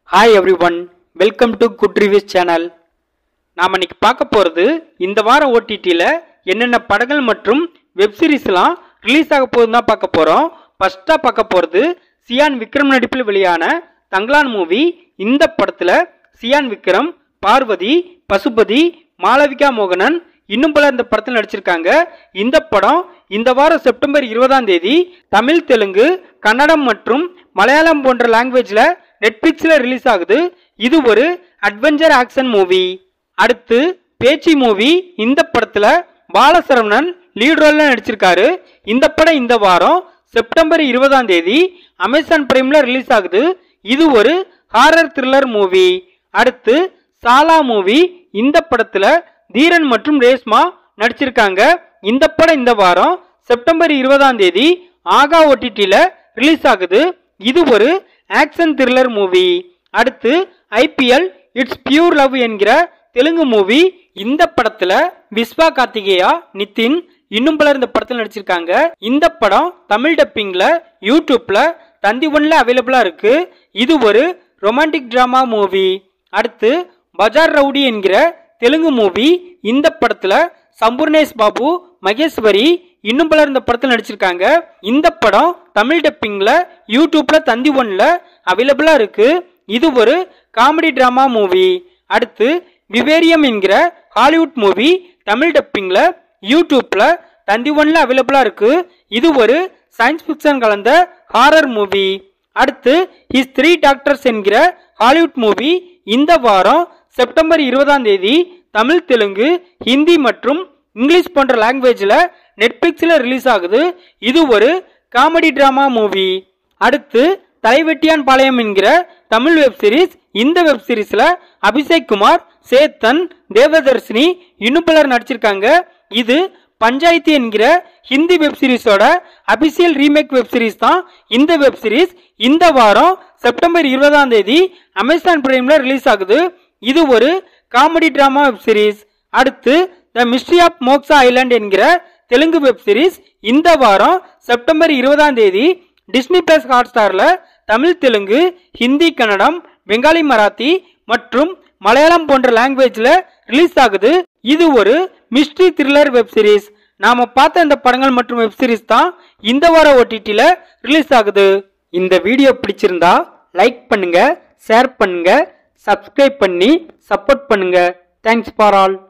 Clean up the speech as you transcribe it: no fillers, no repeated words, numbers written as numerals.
Hi everyone, welcome to Good Reviews channel. நாம இன்னைக்கு பார்க்க போறது இந்த வார OTT-ல என்னென்ன படங்கள் மற்றும் வெப் சீரிஸ்லாம் ரிலீஸ் ஆக போகுதுன்னு தான் பார்க்க போறோம். ஃபர்ஸ்டா பார்க்க போறது சியான் விக்ரம் நடிப்பில் வெளியான தங்கலான் மூவி. இந்த படத்துல சியான் விக்ரம், பார்வதி, பசுபதி, மாளவிகா மோகனன் இன்னும் பலர் இந்த படத்தில் நடிச்சிருக்காங்க. இந்த படம் இந்த வாரம் செப்டம்பர் 20ஆம் தேதி தமிழ், தெலுங்கு, கன்னடம் மற்றும் மலையாளம் போன்ற லாங்குவேஜ்ல நெட்ஃபிளிக்ஸ்ல ரிலீஸ் ஆகுது. இது ஒரு அட்வென்ச்சர் ஆக்ஷன் மூவி. அடுத்து பேச்சி மூவி. இந்த படத்துல பாலசரவணன் லீட் ரோல்ல நடிச்சிருக்காரு. இந்த படம் இந்த வாரம் செப்டம்பர் 20ஆம் தேதி அமேசான் பிரைம்ல ரிலீஸ் ஆகுது. இது ஒரு ஹாரர் த்ரில்லர் மூவி. அடுத்து சாலா மூவி. இந்த படத்துல தீரன் மற்றும் ரேஷ்மா நடிச்சிருக்காங்க. இந்த படம் இந்த வாரம் செப்டம்பர் 20ஆம் தேதி ஆகா OTT-ல ரிலீஸ் ஆகுது. இது ஒரு ஆக்ஷன் த்ரில்லர் மூவி. அடுத்து IPL இட்ஸ் பியூர் லவ் என்கிற தெலுங்கு மூவி. இந்த படத்துல விஸ்வா கார்த்திகேயா, நிதின் இன்னும் பலர் இந்த படத்தில் நடிச்சிருக்காங்க. இந்த படம் தமிழ் டப்பிங்ல யூடியூப்ல தந்தி ஒன்ல அவைலபிளா இருக்கு. இது ஒரு ரொமான்டிக் டிராமா மூவி. அடுத்து பஜார் ரவுடி என்கிற தெலுங்கு மூவி. இந்த படத்துல சம்பூர்ணேஷ் பாபு, மகேஸ்வரி இன்னும் பலர் இந்த படத்தில் நடிச்சிருக்காங்க. இந்த படம் தமிழ் டப்பிங்ல யூடியூப்ல தந்தி ஒன்ல அவைலபிளா இருக்கு. இது ஒரு காமெடி டிராமா மூவி. அடுத்து விவேரியம் என்கிற ஹாலிவுட் மூவி. தமிழ் டப்பிங்ல யூடியூப்ல தந்தி ஒன்ல அவைலபிளா இருக்கு. இது ஒரு சயின்ஸ் ஃபிக்ஷன் கலந்த ஹாரர் மூவி. அடுத்து ஹிஸ் 3 டாக்டர்ஸ் என்கிற ஹாலிவுட் மூவி. இந்த வாரம் செப்டம்பர் 20ஆம் தேதி தமிழ், தெலுங்கு, ஹிந்தி மற்றும் இங்கிலீஷ் போன்ற லாங்குவேஜ்ல நெட்ஃபிளிக்ஸ்ல ரிலீஸ் ஆகுது. இது ஒரு காமெடி டிராமா மூவி. அடுத்து தலைவெட்டியான் பாளையம் என்கிற தமிழ் வெப் சீரிஸ். இந்த வெப் சீரிஸ்ல அபிஷேக் குமார், சேத்தன், தேவதர்ஷினி இன்னும் பலர் நடிச்சிருக்காங்க. இது பஞ்சாயத்து என்கிற ஹிந்தி வெப் சீரிஸோட அபிஷியல் ரீமேக் வெப் சீரிஸ் தான் இந்த வெப் சீரிஸ். இந்த வாரம் செப்டம்பர் 20ஆம் தேதி அமேசான் பிரைம்ல ரிலீஸ் ஆகுது. இது ஒரு காமெடி டிராமா வெப் சீரிஸ். அடுத்து the mystery of Moksha island என்கிற தெலுங்கு வெப் சீரிஸ். இந்த வாரம் செப்டம்பர் 20ஆம் தேதி டிஸ்னி பிளஸ் ஹாட்ஸ்டார்ல தமிழ், தெலுங்கு, ஹிந்தி, கன்னடம், பெங்காலி, மராத்தி மற்றும் மலையாளம் போன்ற லாங்குவேஜ்ல ரிலீஸ் ஆகுது. இது ஒரு மிஸ்ட்ரி த்ரில்லர் வெப் சீரிஸ். நாம பார்த்த இந்த படங்கள் மற்றும் வெப் சீரிஸ் தான் இந்த வார OTT-ல ரிலீஸ் ஆகுது. இந்த வீடியோ பிடிச்சிருந்தா லைக் பண்ணுங்க, ஷேர் பண்ணுங்க, சப்ஸ்கிரைப் பண்ணி சப்போர்ட் பண்ணுங்க. Thanks for all.